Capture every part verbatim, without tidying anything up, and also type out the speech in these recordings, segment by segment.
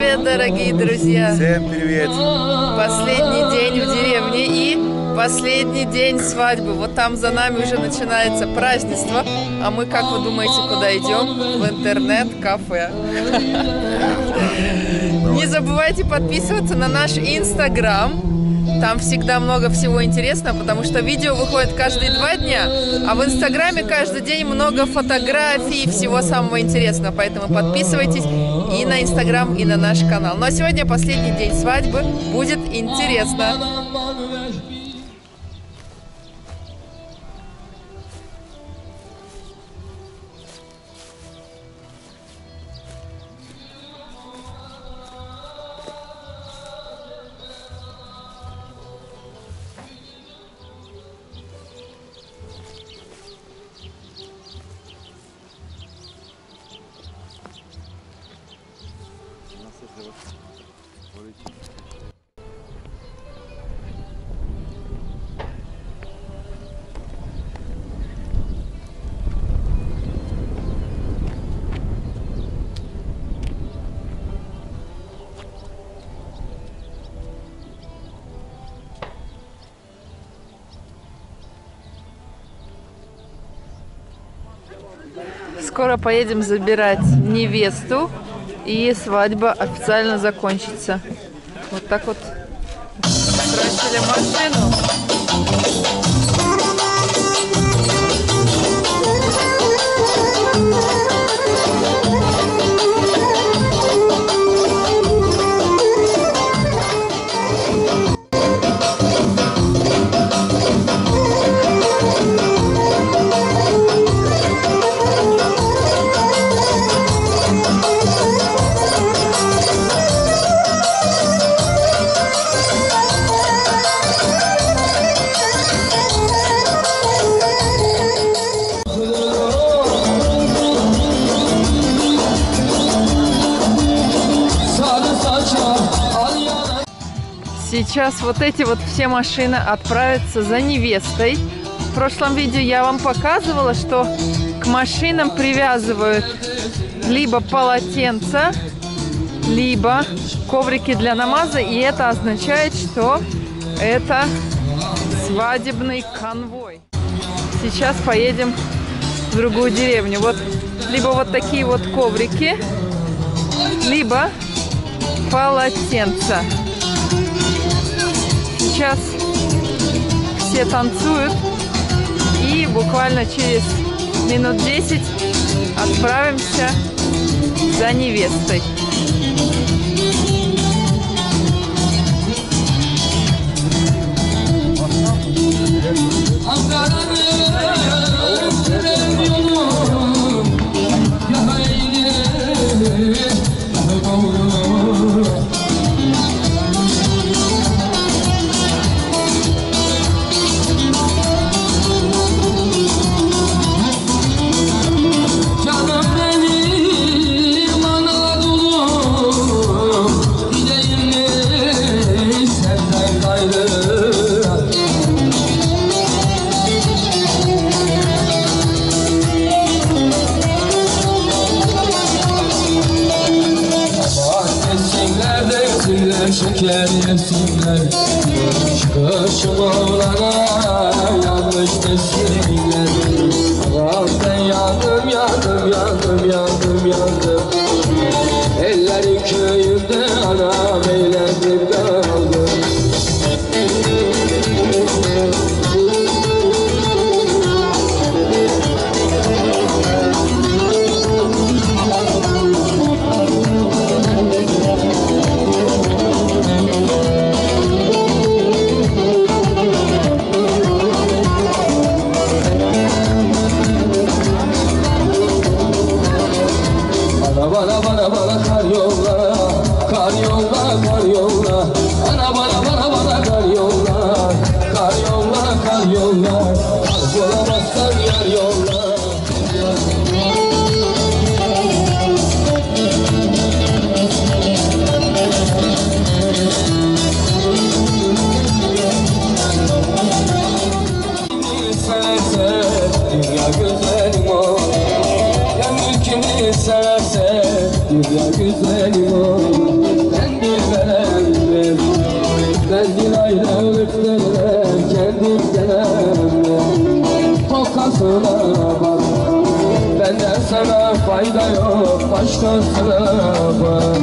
привет, дорогие друзья! Всем привет! Последний день в деревне и последний день свадьбы. Вот там за нами уже начинается празднество. А мы, как вы думаете, куда идем? В интернет-кафе. Не забывайте подписываться на наш инстаграм. Там всегда много всего интересного, потому что видео выходит каждые два дня, а в инстаграме каждый день много фотографий, всего самого интересного. Поэтому подписывайтесь и на инстаграм, и на наш канал. Ну а сегодня последний день свадьбы, будет интересно. Скоро поедем забирать невесту, и свадьба официально закончится. Вот так вот бросили машину. Сейчас вот эти вот все машины отправятся за невестой. В прошлом видео я вам показывала, что к машинам привязывают либо полотенца, либо коврики для намаза. И это означает, что это свадебный конвой. Сейчас поедем в другую деревню. Вот либо вот такие вот коврики, либо полотенца. Сейчас все танцуют, и буквально через минут десять отправимся за невестой. Şeker yesinler, çıkışım olana yanlış desinler. Ağam ben yandım, yandım, yandım, yandım, yandım. Ellerin köyünde anam eğlendim kaldım. Bana bana bana kar yolla, kar yolla, kar yolla. Ana bana bana bana kar yolla, kar yolla, kar yolla. Kar bulamazsan yar yolla. Severse dünya güzelim o. Ya mülkünü severse dünya güzelim o. başkasına bak. Benden sana fayda yok, başkasına bak.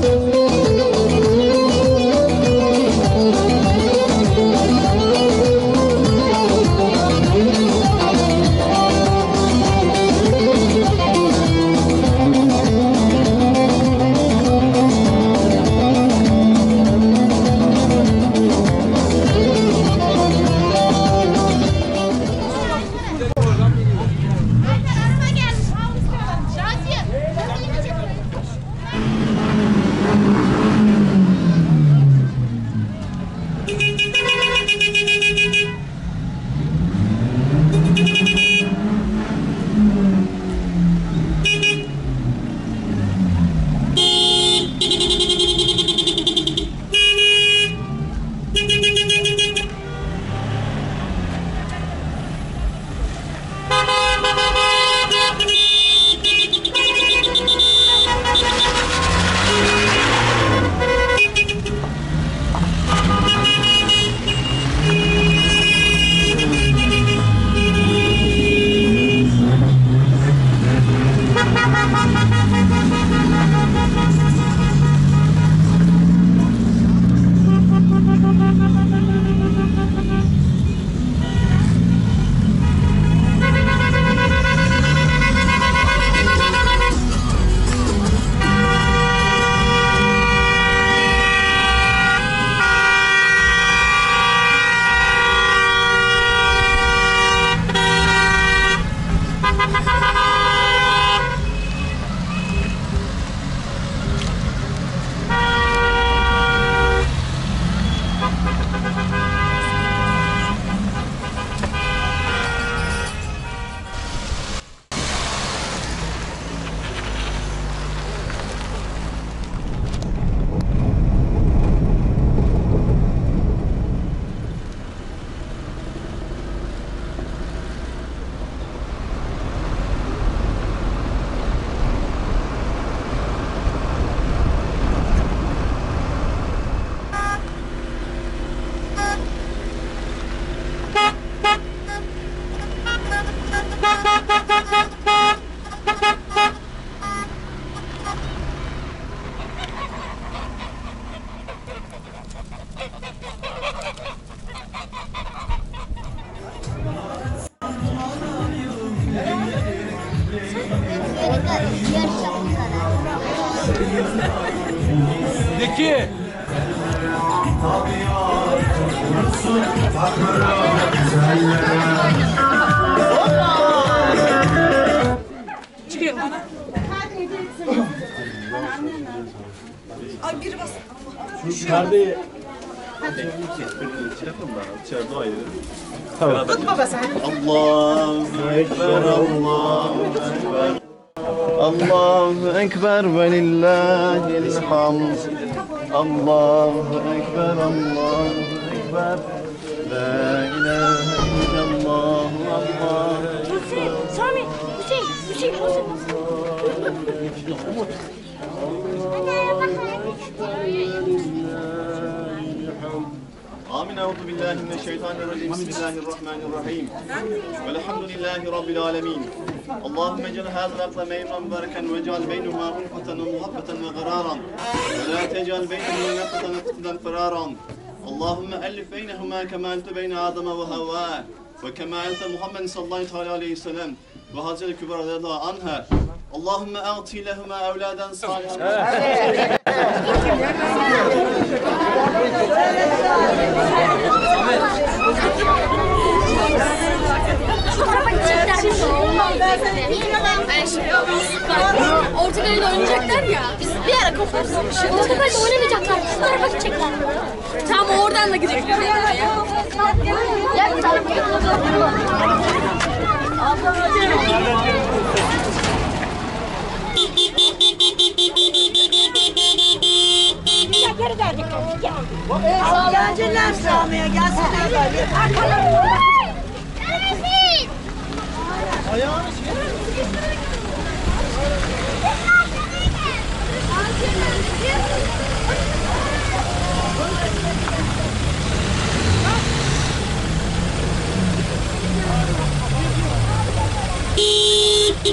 Zeki! Çıkıyor. Ay biri bas. Nerede? Tamam. Tut baba sen. Allahu Ekber, Allahu Ekber. Allahu Ekber ve lillahil hamd. Allahu Ekber, Allahu Ekber. La ilahe illallah, Allahu Ekber. Sami, Hüseyin, Hüseyin, Hüseyin. Amin. Euzu billahi mineşşeytanirracim. Bismillahirrahmanirrahim. Velhamdülillahi rabbil alamin. Allahumme ec'al hadzal aqla meyran mübareken ve ec'al beynehuma ulfeten ve muhabbeten ve gararan. Ve la tec'al beynehuma nafatan naftan firaran. Allahumme ellif beynehuma kema elfte beyne Adem ve Havva ve kema elte Muhammed sallallahu aleyhi ve sellem ve Hazreti Kübra radıyallahu anha. Allahumme a'ti lehuma evladen salihan. Ortakalede oynayacaklar ya. Biz bir ara koparız. Ortakalede oynamayacaklar. Şu tarafa gidecekler. Tamam oradan da gidecekler. Gel bir tarafa Ya geri gelecekler. Gel. Gelsinler Sami'ye gelsinler böyle. Ayağını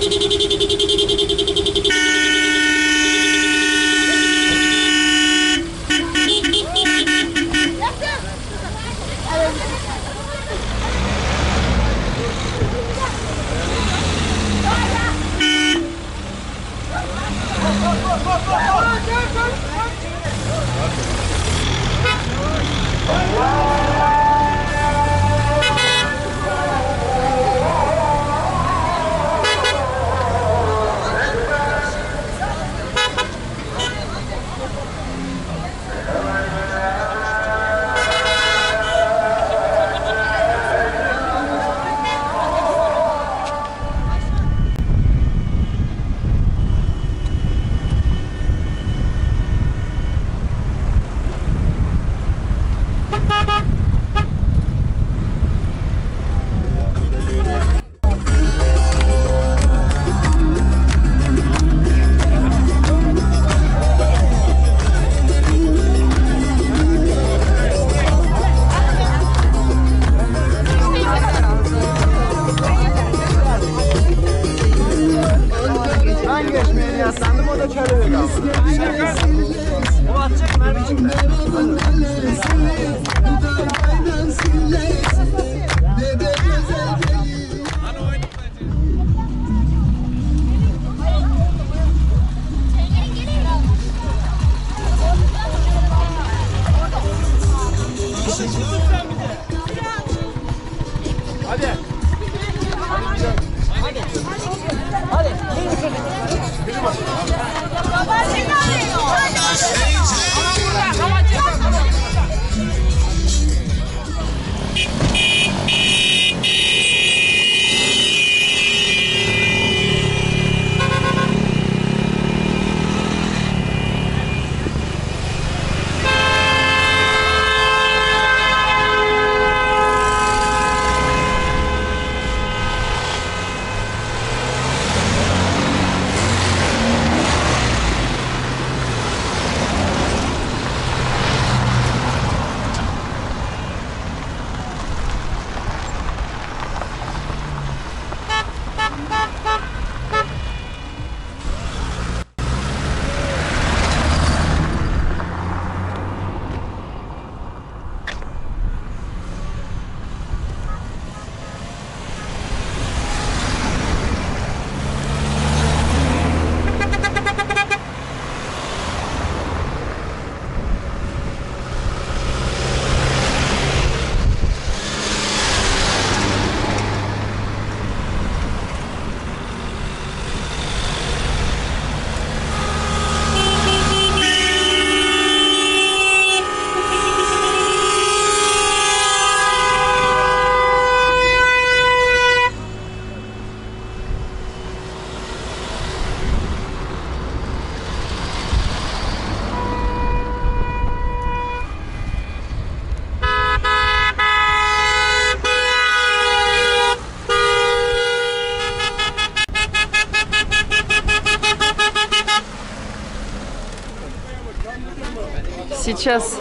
Сейчас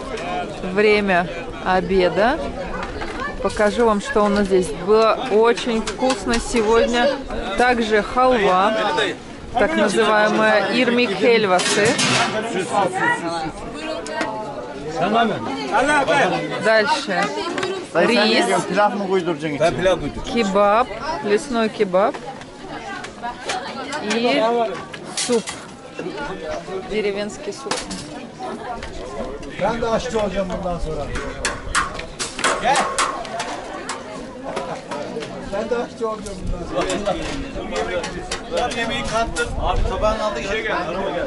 время обеда. Покажу вам, что у нас здесь. Было очень вкусно сегодня. Также халва, так называемая ирмик хельвасы. Дальше рис, кебаб, лесной кебаб и суп, деревенский суп. Ben de aşçı olacağım bundan sonra. Gel. Ben de aşçı olacağım bundan sonra. Yemeği kattın. Abi tabağın altı gel.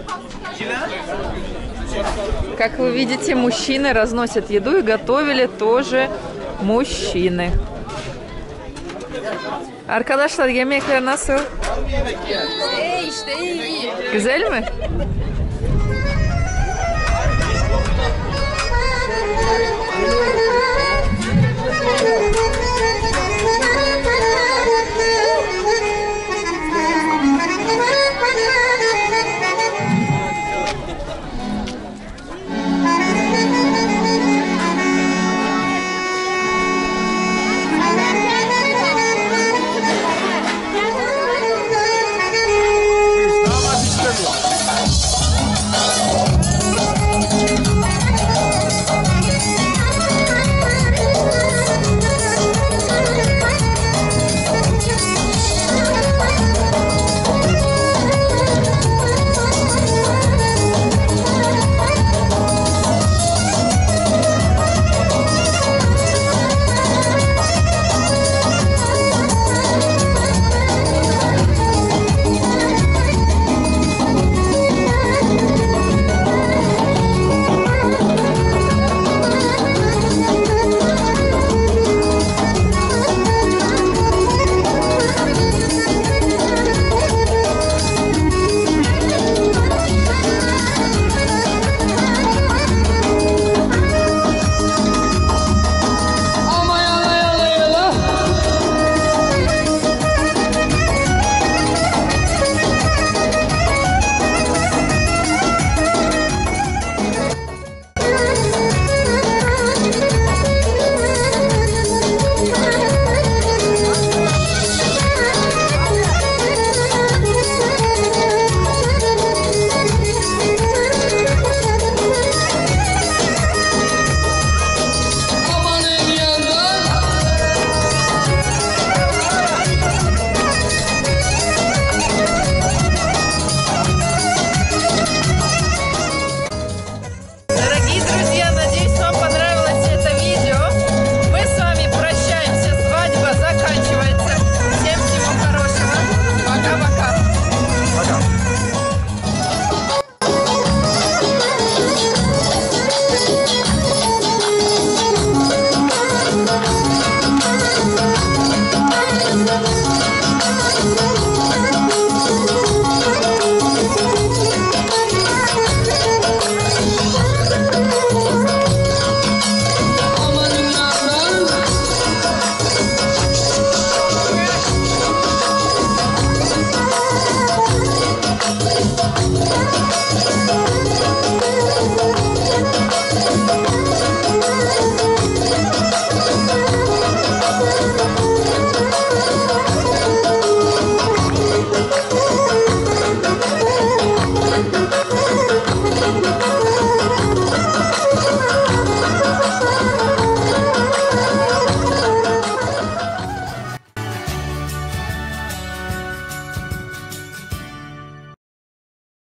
Как вы видите, мужчины разносят еду, и готовили тоже muşины. Arkadaşlar, yemekler nasıl? İyi işte iyi iyi. Güzel mi?